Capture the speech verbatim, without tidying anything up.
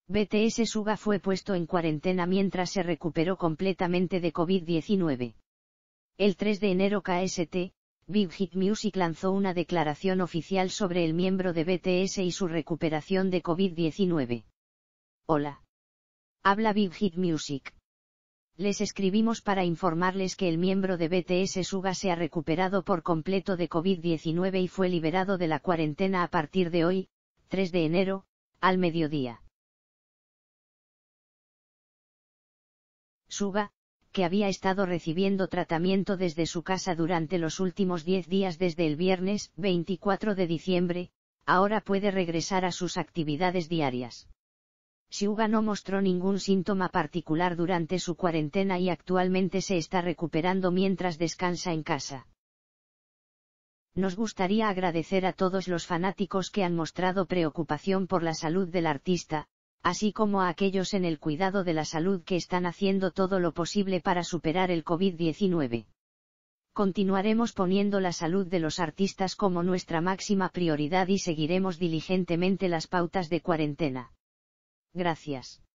B T S Suga fue puesto en cuarentena mientras se recuperó completamente de COVID diecinueve. El tres de enero K S T, Big Hit Music lanzó una declaración oficial sobre el miembro de B T S y su recuperación de COVID diecinueve. Hola. Habla Big Hit Music. Les escribimos para informarles que el miembro de B T S Suga se ha recuperado por completo de COVID diecinueve y fue liberado de la cuarentena a partir de hoy, tres de enero, al mediodía. Suga, que había estado recibiendo tratamiento desde su casa durante los últimos diez días desde el viernes veinticuatro de diciembre, ahora puede regresar a sus actividades diarias. Suga no mostró ningún síntoma particular durante su cuarentena y actualmente se está recuperando mientras descansa en casa. Nos gustaría agradecer a todos los fanáticos que han mostrado preocupación por la salud del artista, así como a aquellos en el cuidado de la salud que están haciendo todo lo posible para superar el COVID diecinueve. Continuaremos poniendo la salud de los artistas como nuestra máxima prioridad y seguiremos diligentemente las pautas de cuarentena. Gracias.